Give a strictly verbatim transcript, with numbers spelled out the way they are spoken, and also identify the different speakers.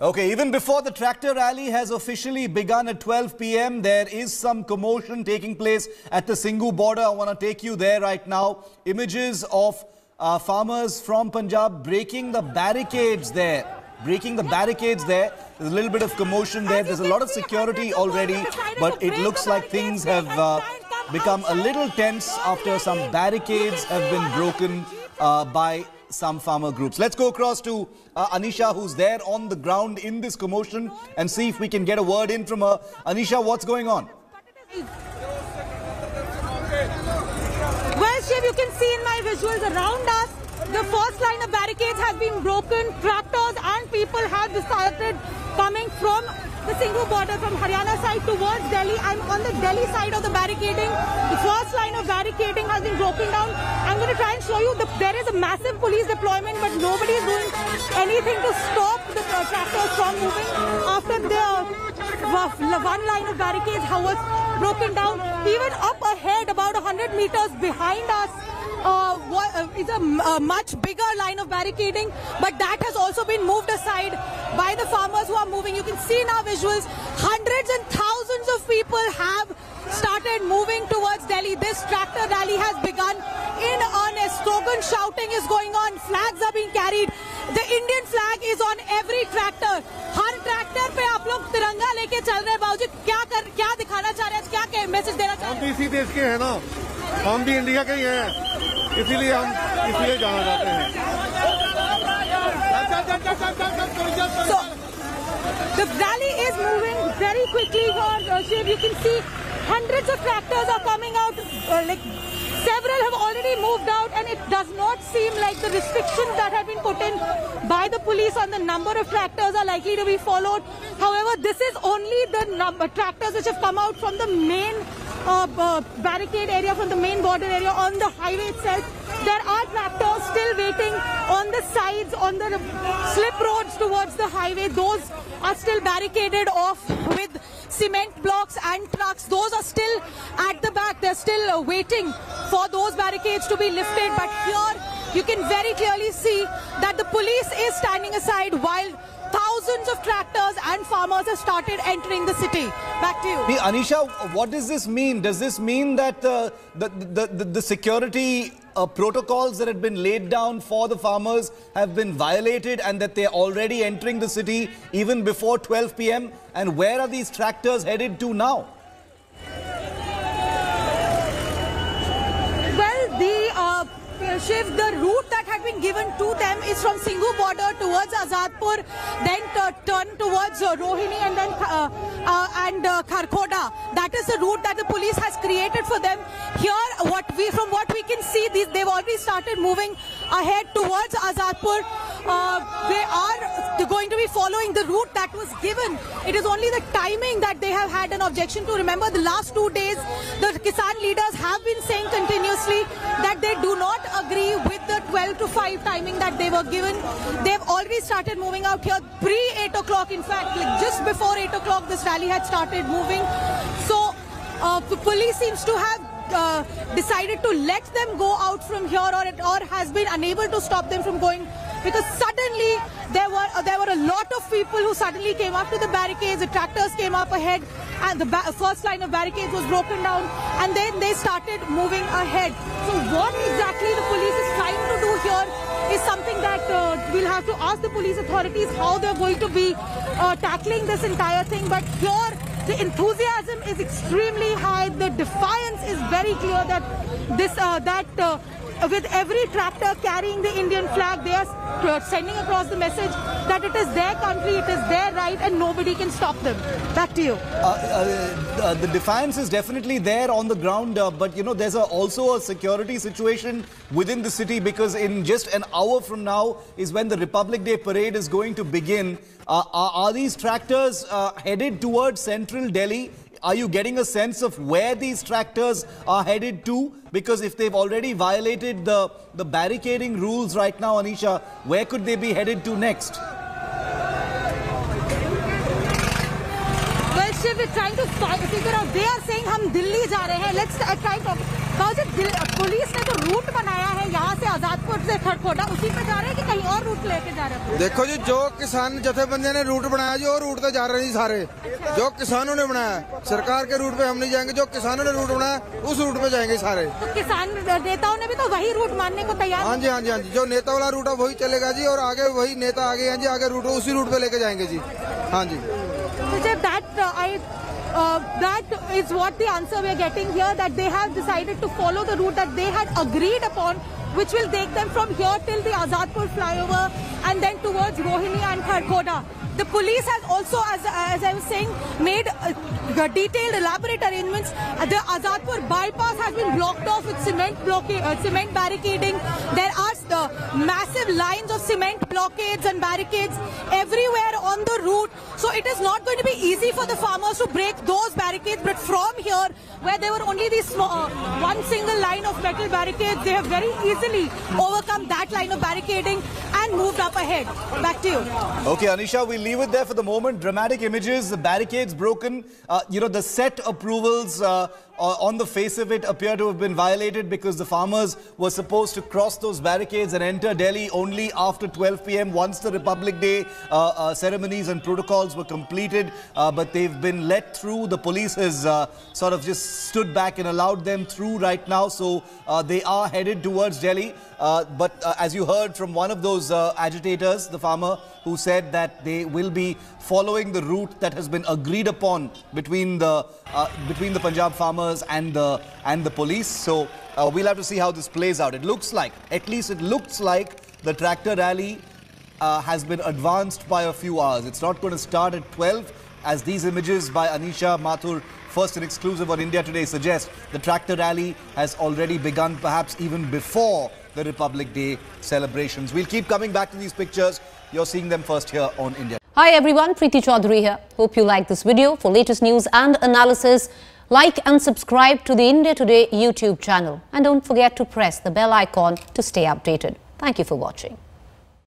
Speaker 1: Okay, even before the tractor rally has officially begun at twelve p m, there is some commotion taking place at the Singhu border. I want to take you there right now. Images of uh, farmers from Punjab breaking the barricades there. Breaking the barricades there. There's a little bit of commotion there. There's a lot of security already, but it looks like things have uh, become a little tense after some barricades have been broken uh, by some farmer groups. Let's go across to uh, Anisha, who's there on the ground in this commotion, and see if we can get a word in from her. Anisha, what's going on?
Speaker 2: Well, Shiv, you can see in my visuals around us, the first line of barricades has been broken. Tractors and people have started coming from the Singhu border, from Haryana side towards Delhi. I'm on the Delhi side of the barricading. The first line of barricading has been broken down. I'm going to try and show you that there is a massive police deployment, but nobody is doing anything to stop the uh, tractors from moving. After the uh, one line of barricades was broken down, even up ahead, about one hundred meters behind us, Uh, uh, is a uh, much bigger line of barricading, but that has also been moved aside by the farmers who are moving. You can see in our visuals, hundreds and thousands of people have started moving towards Delhi. This tractor rally has begun in earnest. Slogan shouting is going on. Flags are being carried. The Indian flag is on every tractor. हर tractor पे आप लोग तिरंगा लेके चल रहे हैं। बाबूजी क्या कर क्या दिखाना चाह रहे हैं, क्या मैसेज देना चाह रहे हैं?
Speaker 3: हम भी इसी देश के हैं ना, हम भी इंडिया के ही हैं, इसीलिए हम इसलिए जाना चाहते हैं।
Speaker 2: So the rally is moving very quickly here, Shiv. You can see hundreds of tractors are coming out. Uh, like several have already moved out, and it does not seem like the restrictions that have been put in by the police on the number of tractors are likely to be followed. However, this is only the number tractors which have come out from the main uh, uh, barricade area, from the main border area on the highway itself. There are tractors still waiting on the sides, on the slip roads towards the highway. Those are still barricaded off with cement blocks and trucks. Those are still at the back. They're still uh, waiting for those barricades to be lifted. But here you can very clearly see that the police is standing aside while thousands of tractors and farmers have started entering the city. Back to you.
Speaker 1: Hey, Anisha, what does this mean? Does this mean that uh, the, the, the, the security uh, protocols that had been laid down for the farmers have been violated and that they're already entering the city even before twelve p m? And where are these tractors headed to now?
Speaker 2: Well, the uh, Shiv, the route that had been given to them is from Singhu border towards Azadpur, then turn towards uh, Rohini and then uh, uh, and uh, Kharkhoda. That is the route that the police has created for them. Here, what we from what we can see, these, they've already started moving ahead towards Azadpur. Uh, they are going to be following the route that was given. It is only the timing that they have had an objection to. Remember, the last two days, the Kisan leaders have been saying continuously that they do not agree with the twelve to five timing that they were given. They've already started moving out here pre eight o'clock. In fact, like just before eight o'clock, this rally had started moving. So uh, the police seems to have uh, decided to let them go out from here, or, or has been unable to stop them from going, because suddenly there were uh, there were a lot of people who suddenly came up to the barricades. The tractors came up ahead, and the first line of barricades was broken down, and then they started moving ahead. So what exactly the police is trying to do here is something that uh, we'll have to ask the police authorities how they're going to be uh, tackling this entire thing. But here the enthusiasm is extremely high. The defiance is very clear that this uh, that uh, with every tractor carrying the Indian flag, they are sending across the message that it is their country, it is their right, and nobody can stop them. Back to you.
Speaker 1: Uh, uh, uh, the defiance is definitely there on the ground, uh, but you know, there's a, also a security situation within the city, because in just an hour from now is when the Republic Day parade is going to begin. Uh, are, are these tractors uh, headed towards central Delhi? Are you getting a sense of where these tractors are headed to? Because if they've already violated the, the barricading rules right now, Anisha, where could they be headed to next?
Speaker 2: Well, Shiv, we're trying to figure out. They are saying हम दिल्ली जा रहे हैं. Let's try to. Police ने तो root बनाया है यहाँ से आजादपुर से खरखोटा, उसी पे जा रहे हैं कि कहीं और रूट लेके जा रहे हैं?
Speaker 4: देखो जी, जो किसान जथेबंदी ने रूट बनाया जी, वो रूट पे जा रहे हैं जी सारे। जो किसानों ने बनाया, सरकार के रूट पे हम नहीं जाएंगे, जो किसानों ने रूट बनाया उस रूट पे जाएंगे सारे।
Speaker 2: तो किसान नेताओं ने भी तो वही रूट मानने को तैयार?
Speaker 4: हाँ जी, हाँ जी, हाँ जी, जो नेता वाला रूट है वही चलेगा जी, और आगे वही नेता आगे हैं जी, आगे रूट उसी रूट पे लेके जाएंगे जी। हाँ जी।
Speaker 2: That uh, I uh, that is what the answer we are getting here, that they have decided to follow the route that they had agreed upon, which will take them from here till the Azadpur flyover and then towards Rohini and Kharkhoda. The police has also, as, as I was saying, made uh, detailed, elaborate arrangements. Uh, the Azadpur bypass has been blocked off with cement blockade, uh, cement barricading. There are uh, massive lines of cement blockades and barricades everywhere on the route. So it is not going to be easy for the farmers to break those barricades. But from here, where there were only these small, uh, one single line of metal barricades, they have very easily overcome that line of barricading and moved up ahead. Back to you.
Speaker 1: Okay, Anisha, we'll leave it there for the moment. Dramatic images, the barricades broken. Uh, you know, the set approvals uh, on the face of it appear to have been violated because the farmers were supposed to cross those barricades and enter Delhi only after twelve p m once the Republic Day uh, uh, ceremonies and protocols were completed. Uh, but they've been let through. The police has uh, sort of just stood back and allowed them through right now. So uh, they are headed towards Delhi. Uh, but uh, as you heard from one of those uh, agitators, the farmer, who said that they will be following the route that has been agreed upon between the uh, between the Punjab farmers and the and the police. So uh, we'll have to see how this plays out. It looks like, at least it looks like, the tractor rally uh, has been advanced by a few hours. It's not going to start at twelve, as these images by Anisha Mathur, first and exclusive on India Today, suggest. The tractor rally has already begun, perhaps even before the Republic Day celebrations. We'll keep coming back to these pictures. You're seeing them first here on India.
Speaker 5: Hi everyone, Preeti Chaudhary here. Hope you like this video. For latest news and analysis, like and subscribe to the India Today YouTube channel. And don't forget to press the bell icon to stay updated. Thank you for watching.